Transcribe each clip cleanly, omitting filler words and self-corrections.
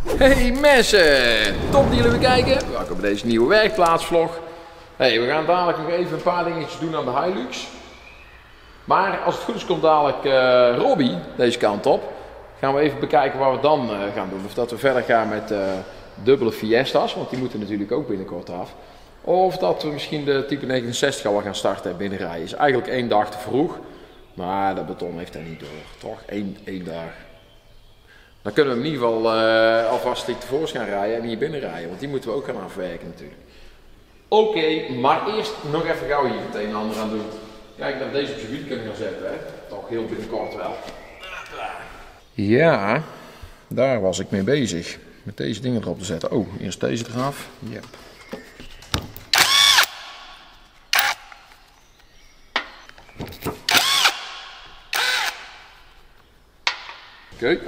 Hey mensen, top dat jullie weer kijken. Welkom bij deze nieuwe werkplaatsvlog. Hey, we gaan dadelijk nog even een paar dingetjes doen aan de Hilux. Maar als het goed is komt dadelijk Robbie deze kant op. Gaan we even bekijken wat we dan gaan doen. Of dat we verder gaan met dubbele Fiesta's, want die moeten natuurlijk ook binnenkort af. Of dat we misschien de type 69 al gaan starten en binnenrijden. Is eigenlijk 1 dag te vroeg. Maar dat beton heeft hij niet door. Toch? 1 dag. Dan kunnen we hem in ieder geval alvast tevoorschijn rijden en hier binnen rijden. Want die moeten we ook gaan afwerken natuurlijk. Oké, maar eerst nog even gauw hier het een en ander aan doen. Kijk dat we deze op zijn wiel kunnen gaan zetten. Hè? Toch heel binnenkort wel. Ja, daar was ik mee bezig. Met deze dingen erop te zetten. Oh, eerst deze eraf. Yep. Oké.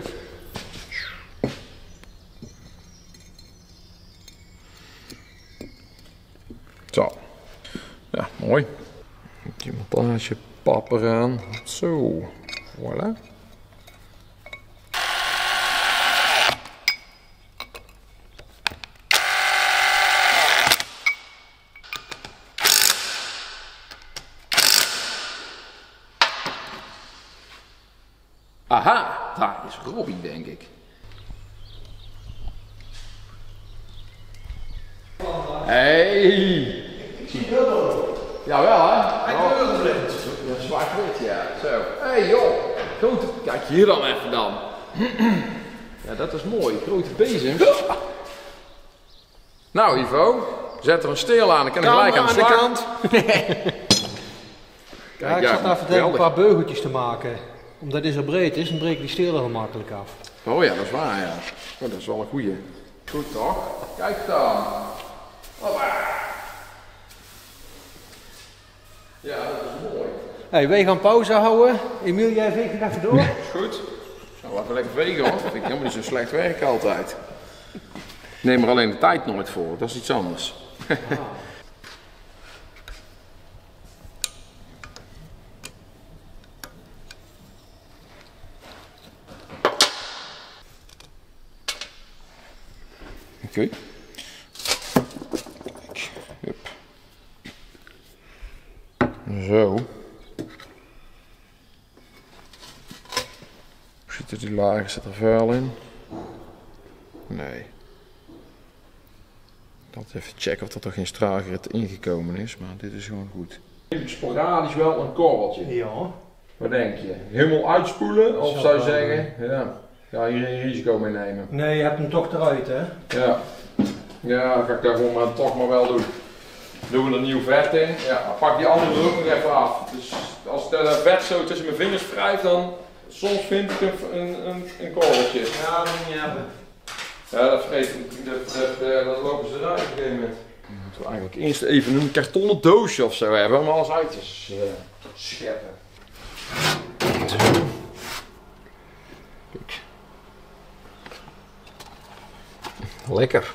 Zo. Ja, mooi. Een montage pap eraan. Zo. Voilà. Aha, daar is Robbie, denk ik. Hey! Ik zie dubbel. Jawel, hè? Hij kleurblind. Ja, zwart-wit, ja. Zo. Hey joh, grote... Kijk hier dan even dan. Ja, dat is mooi. Grote bezem. Nou Ivo, zet er een steel aan. Dan kan ik gelijk aan de slag. kant. Kijk, Ik zat even een paar beugeltjes te maken. Omdat dit zo breed is, dan breek ik die steel er gemakkelijk af. Oh ja, dat is waar, ja. Oh, dat is wel een goeie. Goed toch? Kijk dan. Hoppa. Ja, dat is mooi. Hey, wij gaan pauze houden. Emiel, jij veegt er even door. Is goed. Nou, laten we lekker vegen, hoor. Dat vind ik helemaal niet zo slecht werk altijd. Ik neem er alleen de tijd nooit voor, dat is iets anders. Oké. Hup. Zo. Zitten die lagen, zit er vuil in? Nee. Ik had even checken of er toch geen straalgrit ingekomen is, maar dit is gewoon goed. Sporadisch wel een korreltje. Ja. Wat denk je? Helemaal uitspoelen of zou je zeggen? Ja. Ga hier geen risico mee nemen. Nee, je hebt hem toch eruit, hè? Ja. Ja, dan ga ik daar gewoon maar toch maar wel doen. Doen we er nieuw vet in. Ja, pak die andere er ook nog even af. Dus als ik dat vet zo tussen mijn vingers wrijf, dan soms vind ik een korreltje. Ja, dat moet je niet hebben. Ja, dat vreet dat lopen ze eruit op een gegeven moment. Dan moeten we eigenlijk eerst even een kartonnen doosje of zo hebben om alles uit te scheppen. Kijk. Lekker.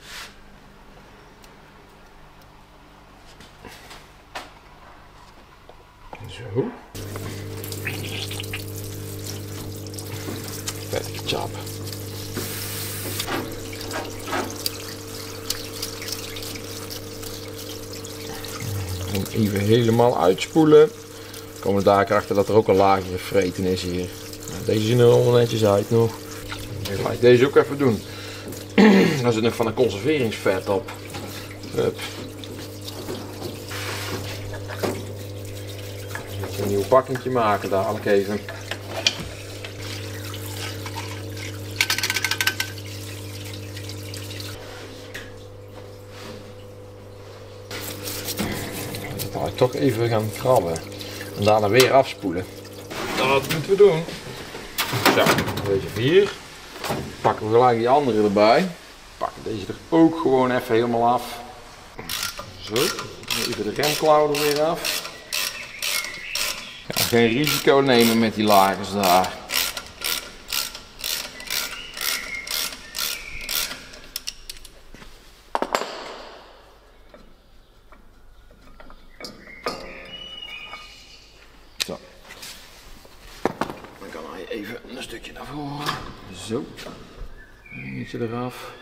Zo. Vettige chap. En even helemaal uitspoelen. Komen we daar achter dat er ook een laagje gevreten is hier. Nou, deze zien er allemaal netjes uit nog. Ik ga deze ook even doen. Daar zit nog van een conserveringsvet op. Hup. Een nieuw pakkentje maken dadelijk even. Dan ga ik toch even gaan krabben. En daarna weer afspoelen. Dat moeten we doen. Zo, deze 4. Pakken we gelijk die andere erbij. Pakken deze er ook gewoon even helemaal af. Zo, even de remklauw er weer af. Ja, geen risico nemen met die lagers daar. Zo. Dan kan hij even een stukje naar voren. Zo. Dingetje eraf.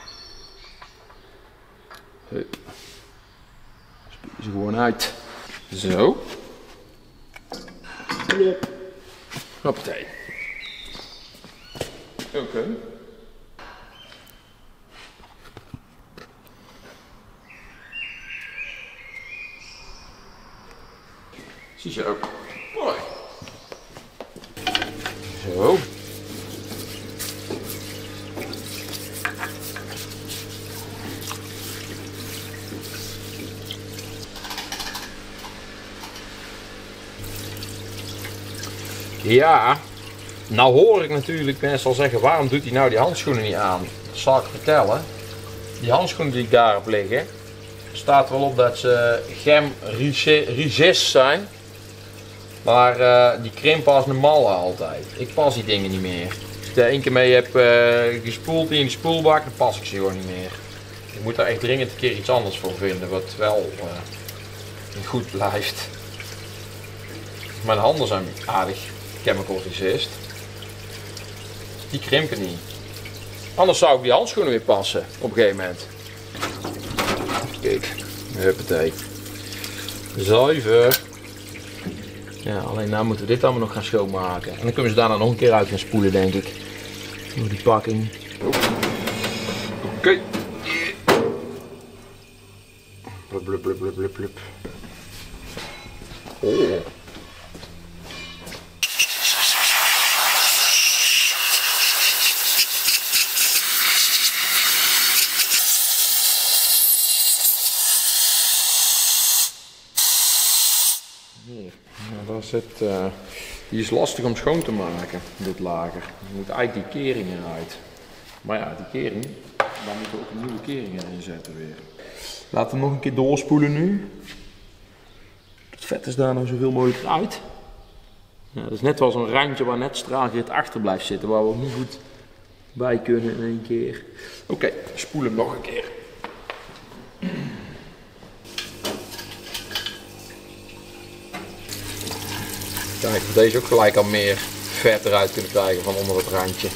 Hup. Spuug ze gewoon uit. Zo. Plop. Hoppatee. Oké. Ziezo. Mooi. Zo. Ja, nou hoor ik natuurlijk mensen al zeggen, waarom doet hij nou die handschoenen niet aan? Dat zal ik vertellen. Die handschoenen die daarop liggen, staat wel op dat ze gem resist zijn. Maar die krimpen als een malle altijd. Ik pas die dingen niet meer. Als ik er één keer mee heb gespoeld in de spoelbak, dan pas ik ze gewoon niet meer. Ik moet daar echt dringend een keer iets anders voor vinden, wat wel goed blijft. Mijn handen zijn aardig chemical resist. Die krimpen niet. Anders zou ik die handschoenen weer passen op een gegeven moment. Kijk, huppatee. Zuiver. Ja, alleen nou moeten we dit allemaal nog gaan schoonmaken. En dan kunnen ze daarna nog een keer uit gaan spoelen, denk ik. Door die pakking. Oké. Blub, blub, blub, blub, blub, blub. Oh. Hier, nou, daar zit, die is lastig om schoon te maken, dit lager. Je moet eigenlijk die kering eruit. Maar ja, die kering, daar moeten we ook een nieuwe kering in zetten weer. Laten we nog een keer doorspoelen nu. Het vet is daar nou zoveel mogelijk uit. Ja, dat is net wel zo'n randje waar net straalgrit achter blijft zitten, waar we ook niet goed bij kunnen in één keer. Oké, spoel hem nog een keer. Kijk, deze ook gelijk al meer vet eruit kunnen krijgen van onder het randje.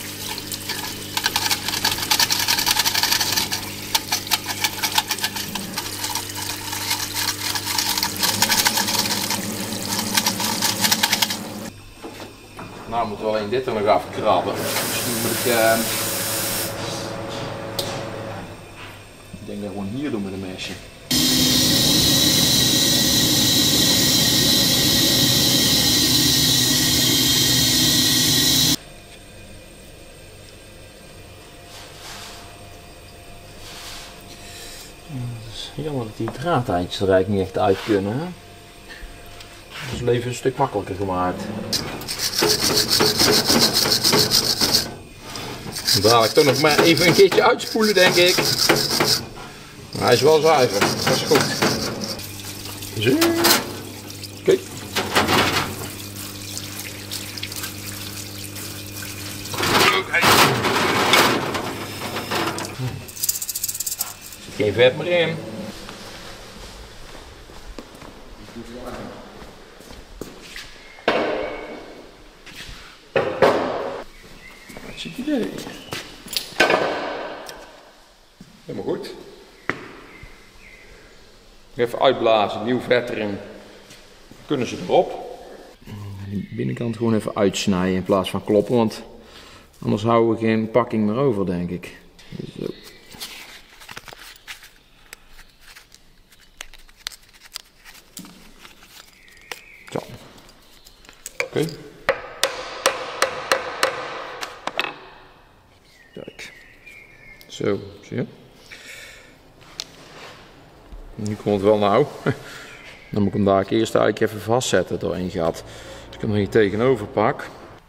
Nou moeten we alleen dit er nog afkrabben. Misschien moet ik denk dat gewoon hier doen met een mesje. Jammer dat die draadeindjes er eigenlijk niet echt uit kunnen. Hè? Dat is het leven een stuk makkelijker gemaakt. Dadelijk toch nog maar even een keertje uitspoelen, denk ik. Maar hij is wel zuiver, dat is goed. Zo. Kijk. Er zit geen vet meer in. Ziet idee. Helemaal goed. Even uitblazen, nieuw vet erin. Dan kunnen ze erop. De binnenkant gewoon even uitsnijden in plaats van kloppen, want anders houden we geen pakking meer over, denk ik. Zo. Zo. Oké. Kijk. Zo, zie je? Nu komt het wel nou. Dan moet ik hem daar eerst eigenlijk even vastzetten door één gat. Als ik hem er hier tegenover pak.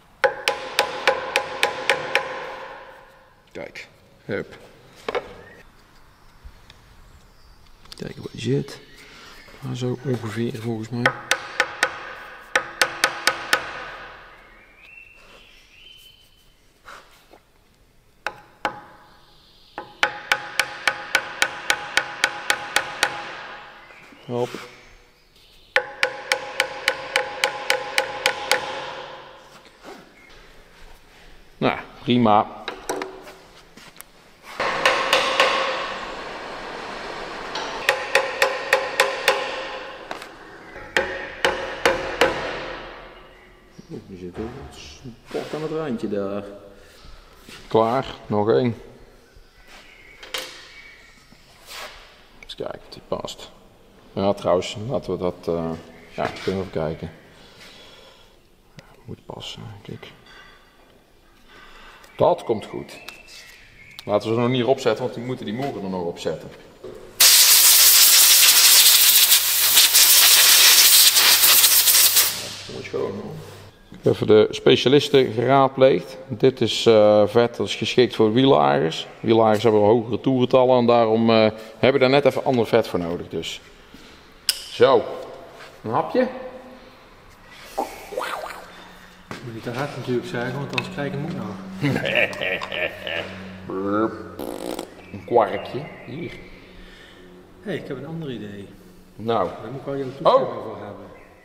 Kijk. Hup. Kijken waar hij zit. Maar zo ongeveer volgens mij. Hop. Nou, prima. zit er een pot aan het randje daar. Klaar, nog één. Eens kijken of die past. Ja, trouwens, laten we dat. Ja, kunnen we even kijken. Moet passen, kijk. Dat komt goed. Laten we ze nog niet erop zetten, want we moeten die moeren er nog op zetten. Mooi schoon hoor. Ik heb even de specialisten geraadpleegd. Dit is vet, dat is geschikt voor wiellagers. Wiellagers hebben hogere toerentallen en daarom hebben we daar net even ander vet voor nodig. Dus. Zo, een hapje. Moet niet te hard natuurlijk zeggen, want anders krijg ik hem ook nog. Een kwarkje. Hier. Hé, ik heb een ander idee. Nou. Daar moet ik wel jouw toestemming voor hebben.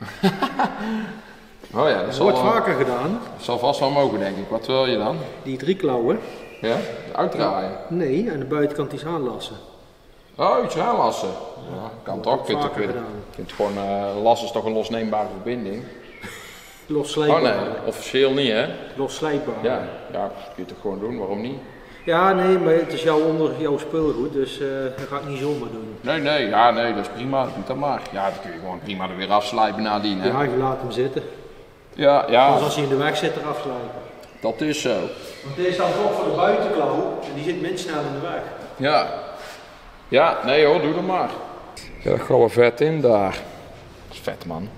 Oh ja, Dat wordt vaker gedaan. Dat zal vast wel mogen, denk ik. Wat wil je dan? Die 3 klauwen. Ja? Uitdraaien? Nee, aan de buitenkant iets aanlassen. Oh, iets aanlassen. Ja, kan toch. Je kunt gewoon, lassen is toch een losneembare verbinding. Losslijpbaar. Oh nee, officieel niet hè? Losslijpbaar. Ja, kun je toch gewoon doen, waarom niet? Ja, nee, maar het is jouw speelgoed, dus dat ga ik niet zomaar doen. Nee, dat is prima, doe dat maar. Ja, dan kun je gewoon prima er weer afslijpen nadien hè? Ja, je laat hem zitten. Ja. Zoals als hij in de weg zit, eraf slijpen. Dat is zo. Want deze staat toch voor de buitenklauw en die zit minst snel in de weg. Ja, nee hoor, doe dat maar. Ja, dat gaan we vet in daar. Dat is vet man.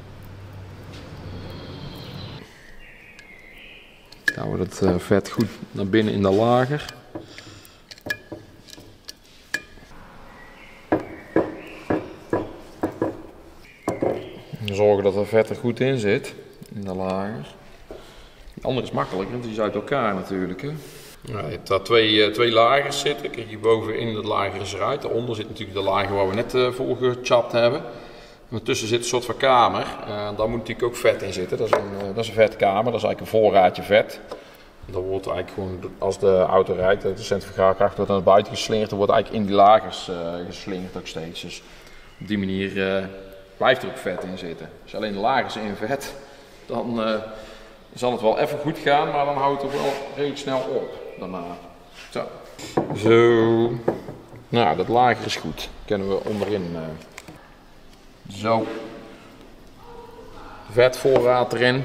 Dan houden we dat vet goed naar binnen in de lager. Zorgen dat er vet er goed in zit, in de lager. De andere is makkelijker, want die is uit elkaar natuurlijk. Hè. Ja, je hebt daar twee lagers zitten. Kijk, hierboven in de lager is eruit. Daaronder zit natuurlijk de lager waar we net voor gechapt hebben. En tussen zit een soort van kamer. Daar moet natuurlijk ook vet in zitten. Dat is een vetkamer, dat is eigenlijk een voorraadje vet. Dat wordt eigenlijk gewoon, als de auto rijdt, de centrifugaarkracht wordt naar buiten geslingerd. Dan wordt eigenlijk in die lagers geslingerd ook steeds. Dus op die manier blijft er ook vet in zitten. Als je alleen de lagers in vet, dan zal het wel even goed gaan, maar dan houdt het wel redelijk snel op daarna. Zo. Nou, dat lager is goed. Kennen we onderin. Zo. Vetvoorraad erin.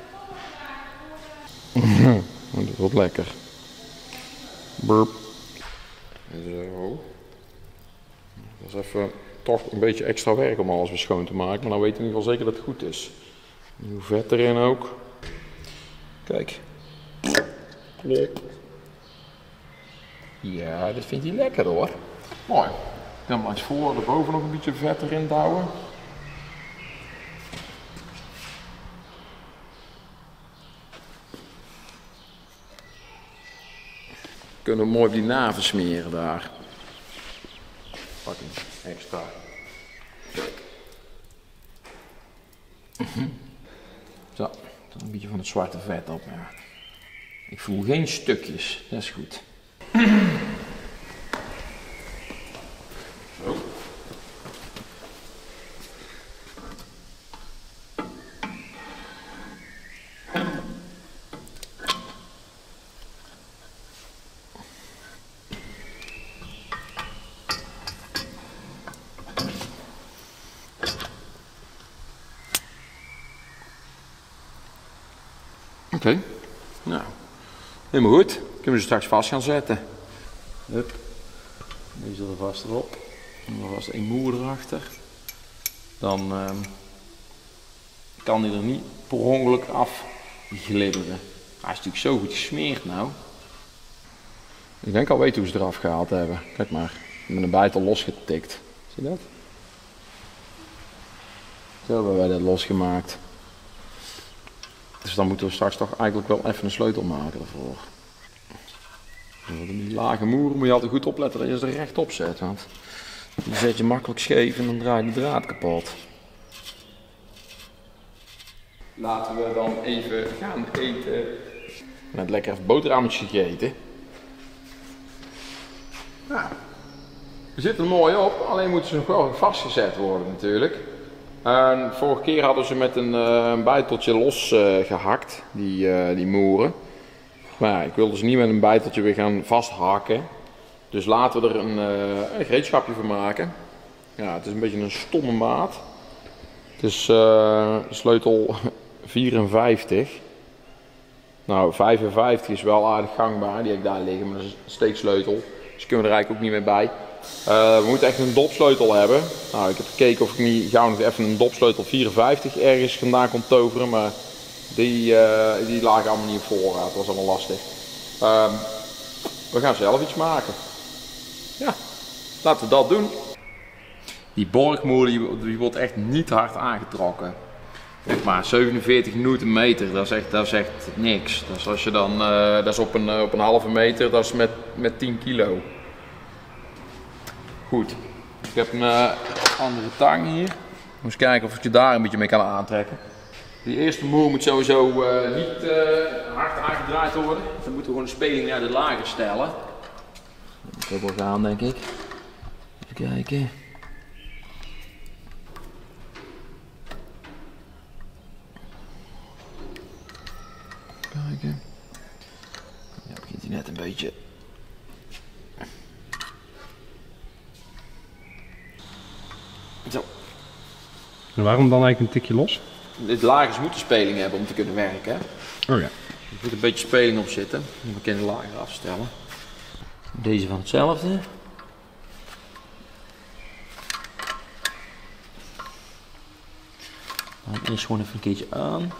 Dat wordt lekker. Burp. Zo. Dat is even toch een beetje extra werk om alles weer schoon te maken, maar dan weet je in ieder geval zeker dat het goed is. Nieuw vet erin ook. Kijk. Klop. Ja, dat vindt hij lekker hoor. Mooi. Dan maar eens voor, erboven nog een beetje vet erin douwen. Kunnen we mooi op die naven smeren daar. Pak een extra. Kijk. Zo, een beetje van het zwarte vet op. Ja. Ik voel geen stukjes, dat is goed. Zo. Oké, nou, helemaal goed. Kunnen we ze straks vast gaan zetten. Hup. Deze er vast erop. En dan vast een moer erachter. Dan kan hij er niet per ongeluk af glibberen. Hij is natuurlijk zo goed gesmeerd nou. Ik denk al weten hoe ze eraf gehaald hebben. Kijk maar, met een bijtel losgetikt. Zie je dat? Zo hebben wij dat losgemaakt. Dus dan moeten we straks toch eigenlijk wel even een sleutel maken daarvoor. Die lage moeren moet je altijd goed opletten dat je ze er rechtop zet. Want die zet je makkelijk scheef en dan draait de draad kapot. Laten we dan even gaan eten. Net lekker even boterhammetjes gegeten. Nou, we zitten er mooi op, alleen moeten ze nog wel vastgezet worden natuurlijk. En vorige keer hadden ze met een bijteltje los gehakt, die moeren. Maar ja, ik wilde ze niet met een bijteltje weer gaan vasthakken. Dus laten we er een gereedschapje van maken. Ja, het is een beetje een stomme maat. Het is sleutel 54. Nou, 55 is wel aardig gangbaar, die heb ik daar liggen, maar dat is een steeksleutel. Dus kunnen we er eigenlijk ook niet meer bij. We moeten echt een dopsleutel hebben. Nou, ik heb gekeken of ik niet gauw nog even een dopsleutel 54 ergens vandaan kon toveren, maar die lagen allemaal niet op voorraad. Dat was allemaal lastig. We gaan zelf iets maken. Ja, laten we dat doen. Die borgmoer die wordt echt niet hard aangetrokken. Zeg maar 47 newtonmeter, dat is echt niks. Dat is, als je dan, dat is op een halve meter, dat is met 10 kilo. Goed, ik heb een andere tang hier. Eens kijken of ik je daar een beetje mee kan aantrekken. Die eerste moer moet sowieso niet hard aangedraaid worden. Dan moeten we gewoon de speling naar de lager stellen. Dat moet ook wel gaan, denk ik. Even kijken. Kijken. Ja, begint hij net een beetje. Zo. En waarom dan eigenlijk een tikje los? Dit lagers moeten speling hebben om te kunnen werken. Oh ja. Er moet een beetje speling op zitten. We kunnen de lager afstellen. Deze van hetzelfde. Dan eerst gewoon even een keertje aan.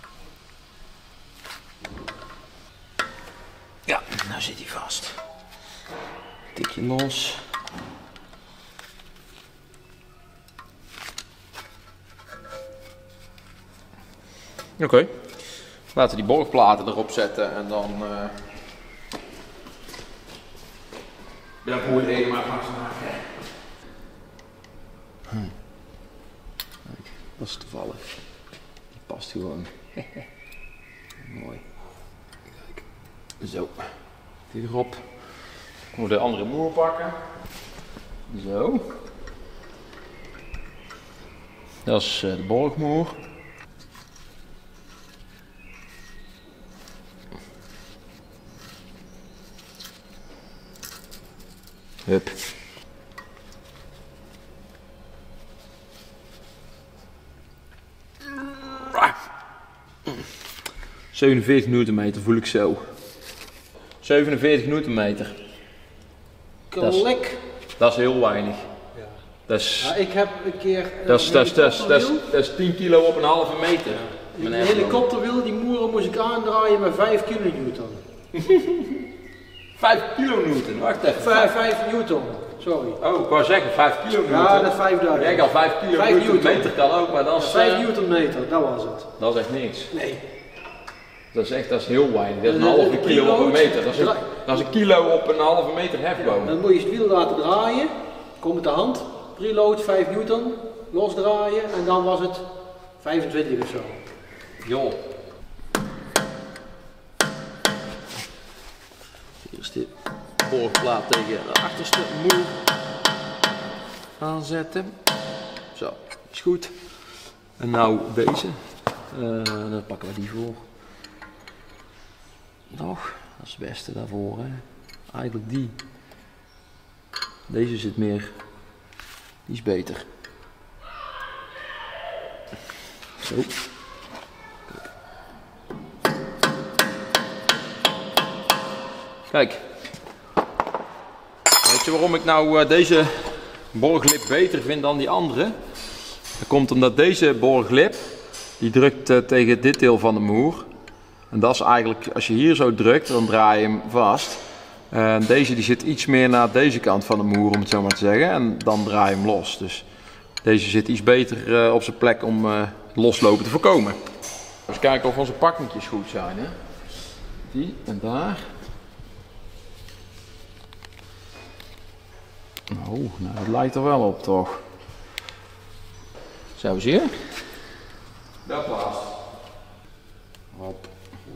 Ja, nou zit hij vast. Tikje los. Oké. Laten we die borgplaten erop zetten en dan daar moet je helemaal vastmaken. Kijk, dat is toevallig. Die past gewoon. Mooi. Kijk. Zo. Die erop. Dan moeten we de andere moer pakken. Zo. Dat is de borgmoer. Hup. Ah. 47 newtonmeter voel ik zo. 47 newtonmeter. Klik. Dat is heel weinig. Ja. Dat is, Ja, ik heb een keer dat is 10 kilo op een halve meter. De helikopterwiel, die moeren moest ik aandraaien met 5 kilonewton. 5 kilonewton, wacht even. 5 newton, sorry. Oh, ik wou zeggen 5 kilonewton. Ja, dat is 5000. Ja, ik al 5 kilonewton kan ook, maar dat is... 5 newtonmeter, dat was het. Dat is echt niks. Nee. Dat is heel weinig. Dat is een halve kilo op een meter. Dat is een kilo op een halve meter hefboom. Dan moet je het wiel laten draaien. Kom met de hand. Preload 5 newton. Losdraaien en dan was het 25 of zo. Joh. Eerst de borgplaat tegen de achterste moer aanzetten. Zo, is goed. En nou deze. Dan pakken we die voor. Nog, dat is het beste daarvoor. Hè. Eigenlijk die. Deze zit meer. Die is beter. Zo. Kijk. Weet je waarom ik nou deze borglip beter vind dan die andere? Dat komt omdat deze borglip, die drukt tegen dit deel van de moer. En dat is eigenlijk, als je hier zo drukt, dan draai je hem vast. En deze die zit iets meer naar deze kant van de moer, om het zo maar te zeggen. En dan draai je hem los. Dus deze zit iets beter op zijn plek om loslopen te voorkomen. Eens kijken of onze pakkentjes goed zijn. Hè? Die en daar. Oh, nou dat lijkt er wel op toch. Zo zie je. Dat past. Hop.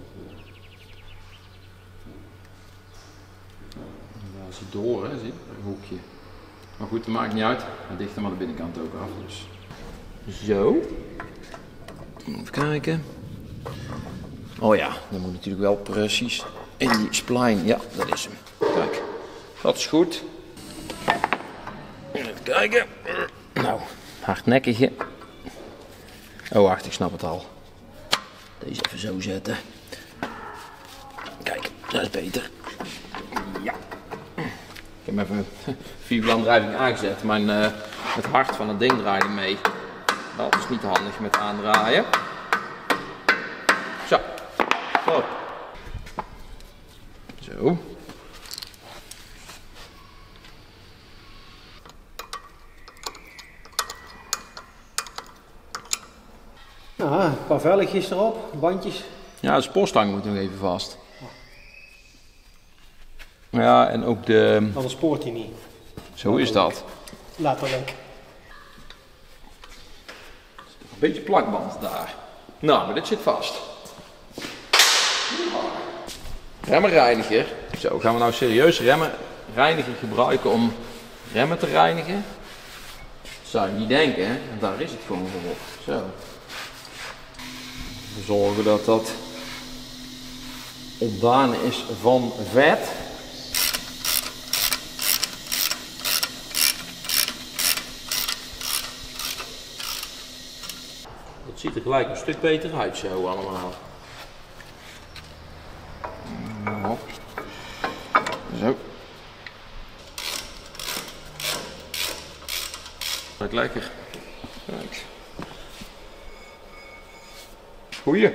Daar is hij door, hè, zie je? Een hoekje. Maar goed, dat maakt niet uit. Hij dicht hem aan de binnenkant ook af. Dus. Zo. Even kijken. Oh ja, dat moet natuurlijk wel precies in die spline. Ja, dat is hem. Kijk, dat is goed. Even kijken. Nou, hardnekkige. Oh wacht, ik snap het al. Deze even zo zetten. Kijk, dat is beter. Ja. Ik heb even 4-wielaandrijving aangezet. Het hart van het ding draaide mee. Dat is niet handig met aandraaien. Zo. Hop. Zo. Ja, een paar velletjes erop, bandjes. Ja, de spoorstang moet nog even vast. Ja, en ook de... Anders spoort hij niet. Zo is dat. Letterlijk. Een beetje plakband daar. Nou, maar dit zit vast. Remmenreiniger. Zo, gaan we nou serieus remmenreiniger gebruiken om remmen te reinigen? Dat zou je niet denken, hè? Want daar is het gewoon voor. Zo. We zorgen dat dat ontdaan is van vet. Het ziet er gelijk een stuk beter uit zo allemaal. Zo. Lijkt lekker. Kijk. Goeie.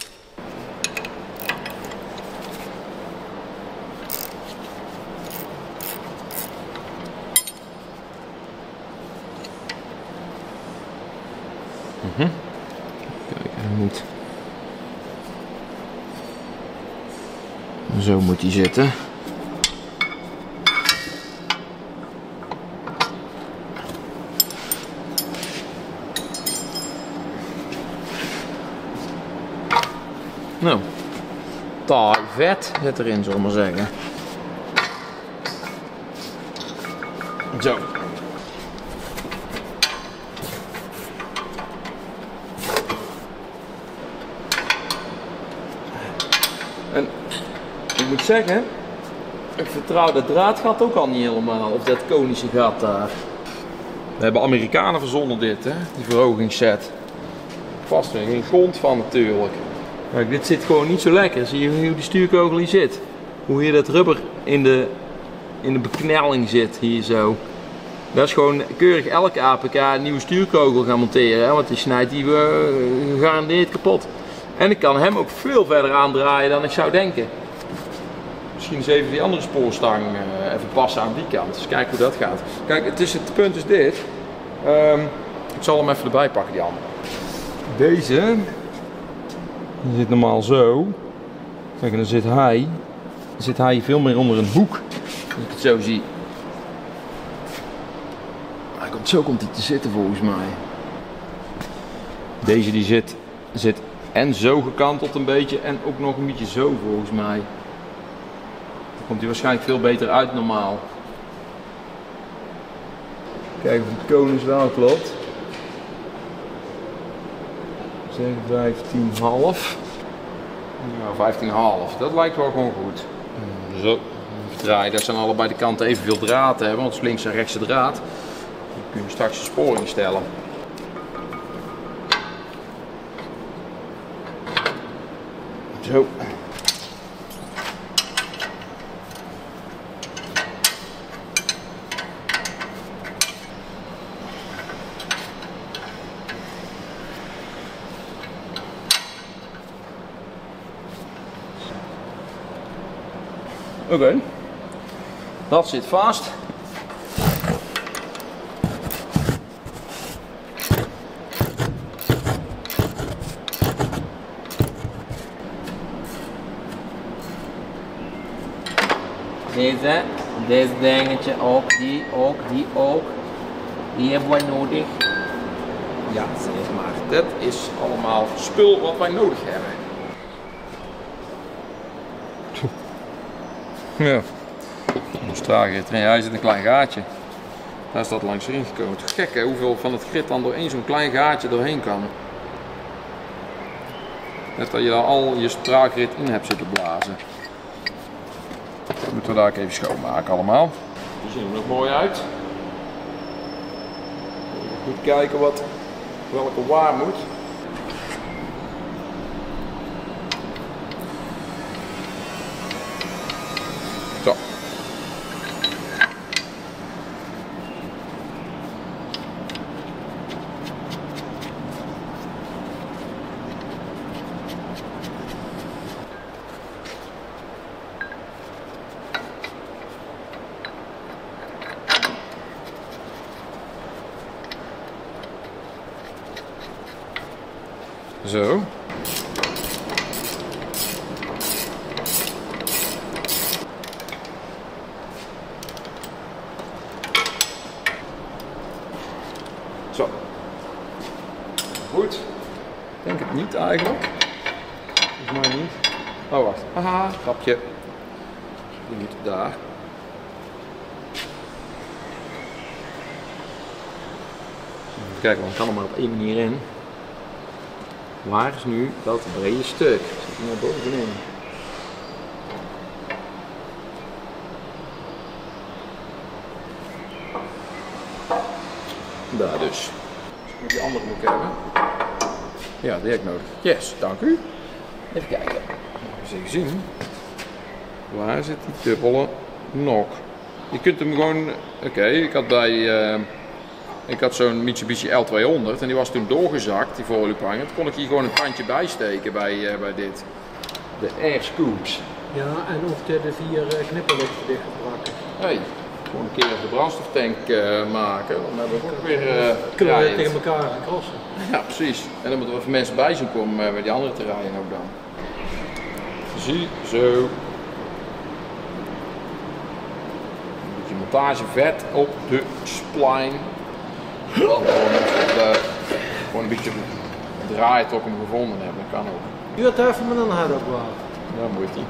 Kijk, hij moet. Zo moet hij zitten. Nou, taai vet zit erin, zullen we maar zeggen. Zo. En ik moet zeggen, ik vertrouw dat draadgat ook al niet helemaal, of dat konische gat daar. We hebben Amerikanen verzonnen dit, hè, die verhogingsset. Vast weer geen grond van natuurlijk. Kijk, dit zit gewoon niet zo lekker. Zie je hoe die stuurkogel hier zit? Hoe hier dat rubber in de beknelling zit, hier zo. Dat is gewoon keurig elke APK een nieuwe stuurkogel gaan monteren, hè? Want die snijdt die gegarandeerd kapot. En ik kan hem ook veel verder aandraaien dan ik zou denken. Misschien eens even die andere spoorstang even passen aan die kant. Dus kijken hoe dat gaat. Kijk, het punt is dit. Ik zal hem even erbij pakken, die andere. Deze. Die zit normaal zo. Kijk, en dan zit hij veel meer onder een hoek. Als ik het zo zie. Zo komt hij te zitten volgens mij. Deze die zit en zo gekanteld een beetje en ook nog een beetje zo volgens mij. Dan komt hij waarschijnlijk veel beter uit normaal. Kijken of de konus wel klopt. Zeg 15,5. Ja, 15,5. Dat lijkt wel gewoon goed. Zo. Draaien, dat zijn allebei de kanten evenveel draad hebben, want het is links en rechts de draad. Dan kun je straks de sporing stellen. Zo. Oké, dat zit vast. Deze dingetje ook, die ook. Die hebben wij nodig. Ja, zeg maar. Dat is allemaal spul wat wij nodig hebben. Ja. Hoe trager het erin? Hij zit een klein gaatje. Daar is dat langs erin gekomen. Het is gek hè, hoeveel van het grit dan door één zo'n klein gaatje doorheen kan. Net dat je daar al je straakgrit in hebt zitten blazen. Dat moeten we daar even schoonmaken allemaal. Die zien er nog mooi uit. Goed kijken welke waar moet. Zo. Zo. Zo. Goed. Ik denk het niet eigenlijk. Volgens mij niet. Oh wacht. Haha, grapje. Die moet daar. Even kijken, want ik kan er maar op één manier in. Waar is nu dat brede stuk? Zit er naar bovenin? Daar dus. Die andere moet ik hebben. Ja, die heb ik nodig. Yes, dank u. Even kijken. Even zien. Waar zit die dubbele nok? Je kunt hem gewoon... Oké, ik had zo'n Mitsubishi L200 en die was toen doorgezakt, die voorwielhanger. Toen kon ik hier gewoon een kantje bijsteken bij dit. De Air Scoops. Ja, en of de 4 knipperlichten dichtgebraken. Hey, gewoon een keer de brandstoftank maken. Dan hebben we ook weer kunnen we rijend. tegen elkaar crossen. Ja, precies. En dan moeten we even mensen bij zien komen bij die andere terreinen ook dan. Zie, zo. Een beetje montagevet op de spline. Gewoon een beetje draaien tot ik hem gevonden heb, dat kan ook. Duurt even, maar dan gaat het ook wel. Ja, moet hij.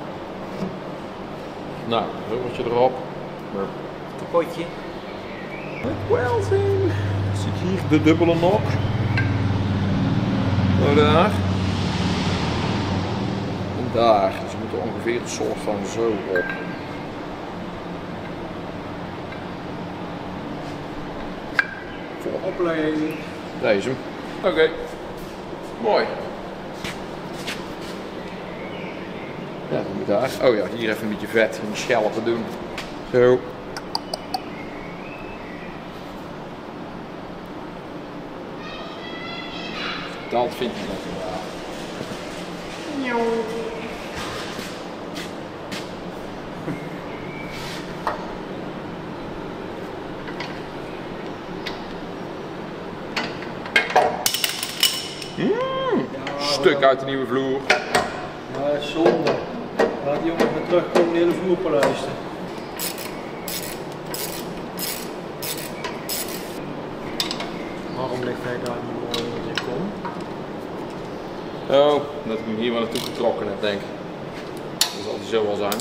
Nou, rubbertje erop. Potje. Wel zien. Zie ik hier de dubbele nok. Zo daar. En daar. Dus je moet er ongeveer een soort van zo op. Voor opleiding. Deze. Oké. Mooi. Ja, dan moet daar. Oh ja, hier even een beetje vet in de schelpen doen. Zo. Dat vind ik nog wel. Stuk uit de nieuwe vloer. Ja, zonde. Laat die jongen weer terugkomen, de hele vloer polijsten. Waarom ligt hij daar niet mooi in zijn kom? Oh, dat ik hem hier wel naartoe getrokken heb, denk ik. Dat zal hij zo wel zijn.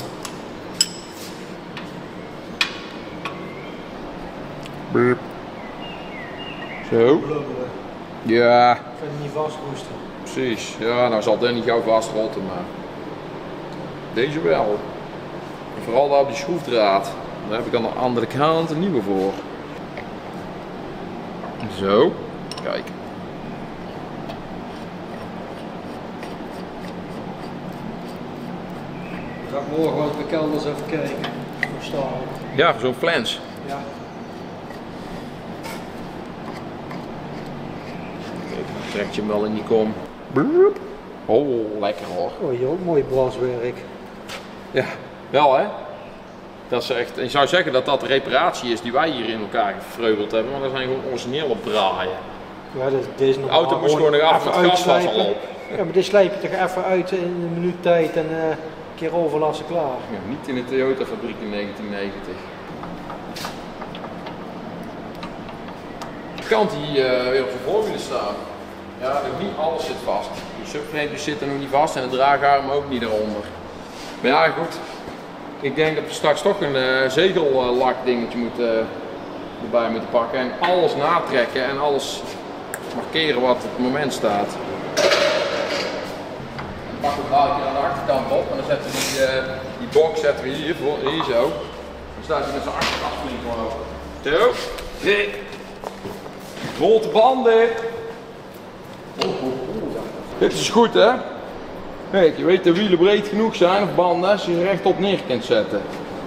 Burp. Zo. Blubberen. Ja, Ik vind hem niet vastroesten. precies. Ja, nou zal dat niet gauw vastrotten, maar deze wel. En vooral daar op die schroefdraad. Daar heb ik aan de andere kant een nieuwe voor. Zo. Kijk. Ik ga morgen wel de kelders even kijken. Hoe staat het? Ja, zo'n flens. Ja. Trekt je hem wel in die kom. Burp. Oh, lekker hoor. Oh joh, mooi braswerk. Ja, wel hè. Dat is echt, ik zou zeggen dat dat de reparatie is die wij hier in elkaar gevreugeld hebben, maar dat zijn gewoon originele braaien. Ja, deze De auto moest gewoon nog af, het gas was al op. Ja, maar dit slijp je toch even uit in een minuut tijd en een keer overlassen klaar. Ja, niet in de Toyota fabriek in 1990. De kant die weer op zijn voorwielen staan. Ja, nog niet alles zit vast. De subframes zitten nog niet vast en de draagarm ook niet eronder. Maar ja, goed. Ik denk dat we straks toch een zegellak dingetje moeten erbij moeten pakken en alles natrekken en alles markeren wat op het moment staat. Dan pakken we het dadelijk aan de achterkant op en dan zetten we die box zetten we hier zo. Dan staat hij met zijn achterkantflink gewoon. Zo. Rolt de banden. Dit is goed hè. Kijk, je weet de wielen breed genoeg zijn of banden als je ze rechtop neer kunt zetten.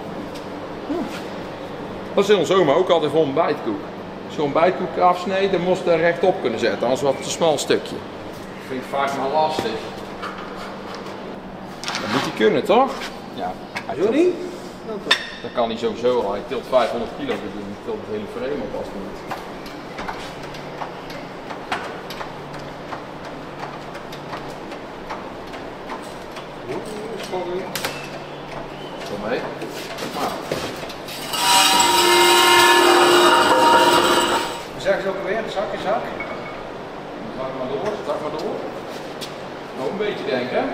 Dat is in ons oma ook altijd voor een bijtkoek. Als je een bijtkoek afsneedt, dan moest je daar rechtop kunnen zetten, anders was het een smal stukje. Dat vind ik vaak maar lastig. Dat moet hij kunnen toch? Ja. Sorry? Dat kan hij sowieso al. Hij tilt 500 kilo te doen. Hij tilt het hele frame op als het moet. Kom mee. Maar. We zeggen ze ook weer, zak in zak. Zak maar door, zak maar door. Nog een beetje denken.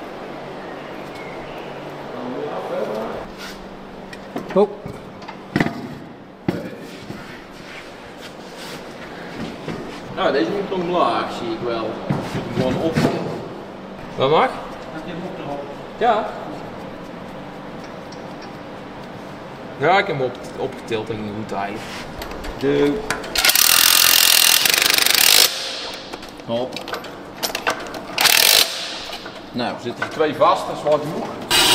Dan weer af verder. Oh. Nou, deze moet omlaag, zie ik wel. Moet hem gewoon op. Wat mag? Ja. Ja, ik heb hem opgetild en goed eigenlijk. De. Hop. Nou, er zitten er 2 vast, dat is wel genoeg.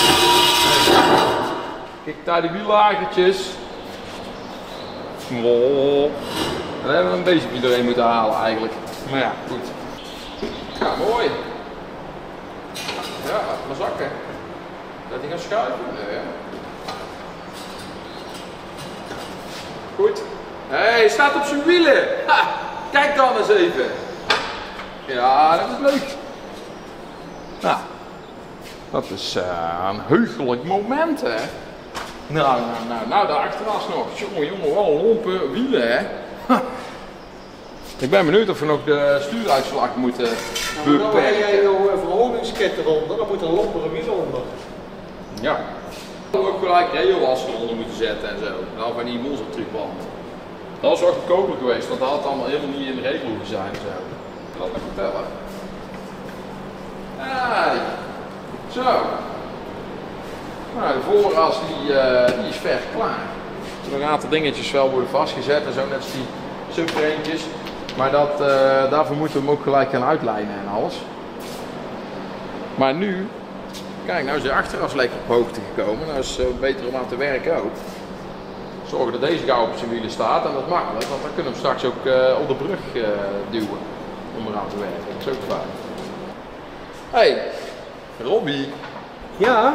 Kijk daar die wiellagertjes. Oh. Dan hebben we een beetje iedereen moeten halen eigenlijk. Maar ja, goed. Ja, mooi. Ja, maar zakken. Dat hij gaan schuiven? Nee, ja. Goed. Hij staat op zijn wielen. Ha, kijk dan eens even. Ja, dat is leuk. Nou, dat is een heugelijk moment, hè. Nou, daar achteraf nog. Jongen, wel lompe wielen, hè. Ha. Ik ben benieuwd of we nog de stuuruitslag moeten beperken. Nou, jij een verhogingsket eronder, dan moet er een lompere wiel onder. Ja. We hadden ook gelijk railwas eronder moeten zetten en zo. Dan van die monstertrucband. Dat was wel goedkoper geweest, want dat had allemaal helemaal niet in de regel hoeven zijn en zo. Dat kan ik vertellen. Hey. Zo. Nou, de vooras die is ver klaar. Er nog een aantal dingetjes wel worden vastgezet en zo, net als die subframetjes. Maar daarvoor moeten we hem ook gelijk gaan uitlijnen en alles. Maar nu, kijk, nou is de achteras lekker op hoogte gekomen. Nou is het beter om aan te werken ook. Zorgen dat deze gauw op zijn wielen staat en dat is makkelijk, want dan kunnen we hem straks ook op de brug duwen om eraan te werken. Dat is ook fijn. Hey, Robbie. Ja?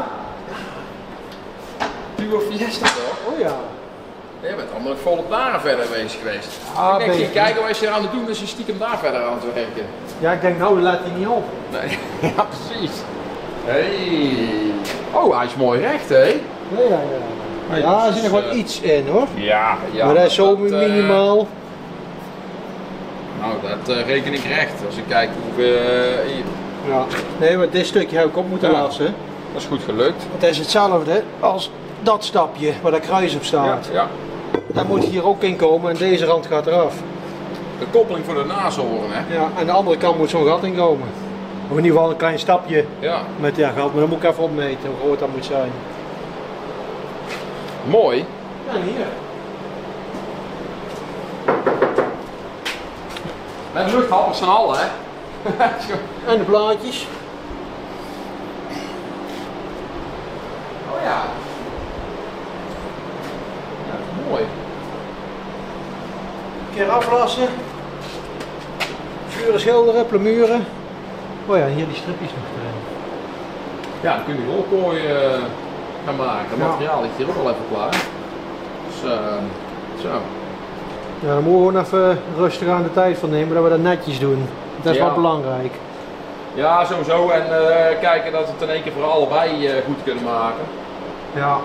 Duo Fiesta toch? Oh ja. Je bent allemaal vol op daar verder bezig geweest. Ah, ik ging kijken wat je er aan het doen is, je stiekem daar verder aan te werken. Ja, ik denk nou, laat hij niet op. Nee, ja precies. Hey. Oh, hij is mooi recht, hè? Ja. Ja, er zit nog wat iets in hoor. Ja. Maar dat is zo minimaal. Nou, dat reken ik recht als ik kijk hoeveel hier. Ja. Nee, maar dit stukje heb ik op moeten lassen. Dat is goed gelukt. Het is hetzelfde als dat stapje waar dat kruis op staat. Ja. Dat moet hier ook in komen en deze rand gaat eraf. De koppeling voor de nazoren, hè? Ja, en de andere kant moet zo'n gat in komen. Of in ieder geval een klein stapje Ja. met ja, gat, maar dan moet ik even opmeten hoe groot dat moet zijn. Mooi. Ja, hier. Met luchthappers en al, hè? En de blaadjes. Oh ja. Ja, mooi. Een keer aflassen. Vuren, schilderen, plamuren. Oh ja, hier die stripjes nog erin. Ja, dan kun je rolkooi gaan maken. Het materiaal ligt hier ook al even klaar. Dus zo. Ja, dan moeten we gewoon even rustig aan de tijd van nemen dat we dat netjes doen. Dat is wel belangrijk. Ja, sowieso. En kijken dat we het in één keer voor allebei goed kunnen maken. Ja.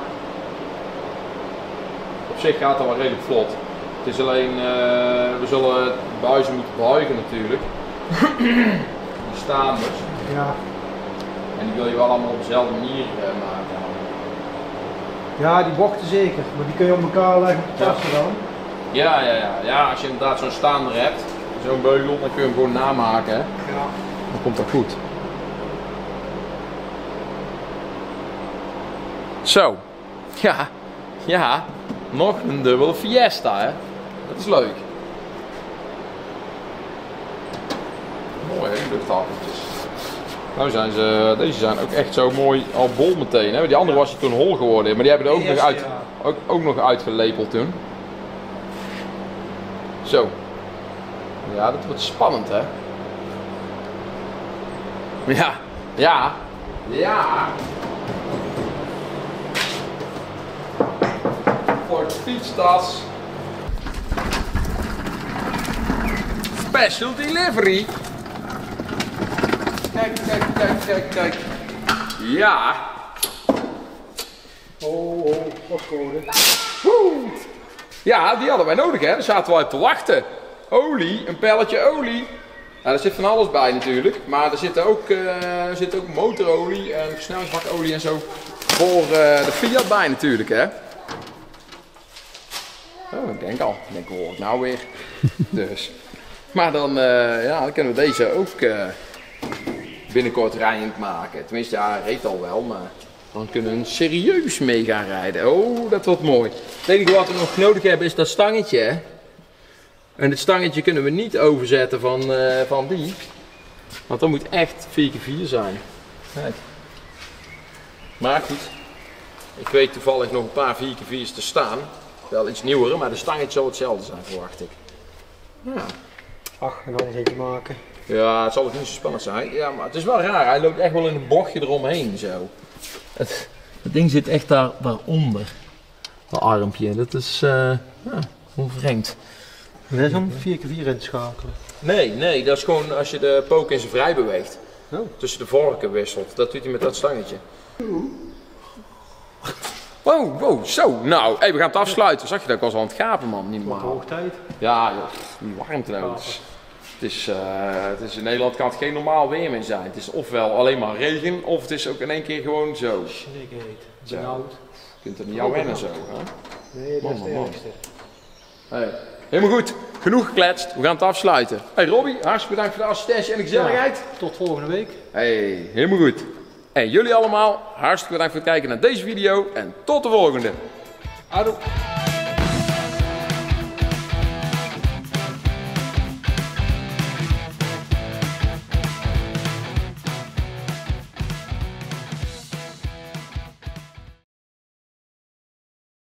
Op zich gaat dat wel redelijk vlot. Het is alleen, we zullen de buizen moeten buigen natuurlijk. Die staan dus. Ja. En die wil je wel allemaal op dezelfde manier maken. Ja, die bochten zeker, maar die kun je op elkaar leggen op de tassen dan. Ja, als je inderdaad zo'n staander hebt, zo'n beugel, dan kun je hem gewoon namaken. Hè? Ja. Dan komt dat goed. Zo. Ja, nog een dubbele Fiesta, hè. Dat is leuk. Mooi, hè, luchthappeltjes. Nou zijn ze, deze zijn ook echt zo mooi al bol meteen, hè. Die andere was toen hol geworden, maar die hebben er ook nog uitgelepeld toen. Zo. Ja, dat wordt spannend, hè. Ja. Voor de fietstas. Special delivery. Kijk. Ja. Oh, postcode. Ja, die hadden wij nodig, hè. Daar zaten we op te wachten. Olie, een pelletje olie. Nou, er zit van alles bij natuurlijk, maar er zit ook motorolie en versnellingsbakolie en zo voor de Fiat bij natuurlijk, hè. Oh, ik denk, hoe hoor ik nou weer? Dus. Maar dan kunnen we deze ook binnenkort rijdend maken. Tenminste, ja, hij reed al wel, maar dan kunnen we serieus mee gaan rijden. Oh, dat wordt mooi. Het enige wat we nog nodig hebben is dat stangetje, hè. En dit stangetje kunnen we niet overzetten van die. Want dat moet echt 4x4 zijn. Kijk. Maar goed. Ik weet toevallig nog een paar 4x4's te staan. Wel iets nieuwer, maar de stangetje zal hetzelfde zijn, verwacht ik. Ja. Ach, en alles even maken. Ja, het zal ook niet zo spannend zijn. Ja, maar het is wel raar. Hij loopt echt wel in een bochtje eromheen zo. Het ding zit echt daaronder. Dat armpje. Dat is onvreemd. En is om 4x4 in te schakelen. Nee, dat is gewoon als je de pook in zijn vrij beweegt. Oh. Tussen de vorken wisselt. Dat doet hij met dat stangetje. Wow, zo. Nou, we gaan het afsluiten. Zag je dat? Ik was al aan het gapen, man. Niet normaal. Hoog tijd. Ja, joh. Die warmte nou. Het is in Nederland kan het geen normaal weer meer zijn. Het is ofwel alleen maar regen, of het is ook in één keer gewoon zo. Snikheet. Zo. Benauwd. Je kunt er niet aan wennen zo, hè? Nee, dat is de ergste. Hey. Helemaal goed. Genoeg gekletst. We gaan het afsluiten. Hey Robbie, hartstikke bedankt voor de assistentie en de gezelligheid. Ja, tot volgende week. Hey, helemaal goed. En jullie allemaal, hartstikke bedankt voor het kijken naar deze video en tot de volgende. Ado.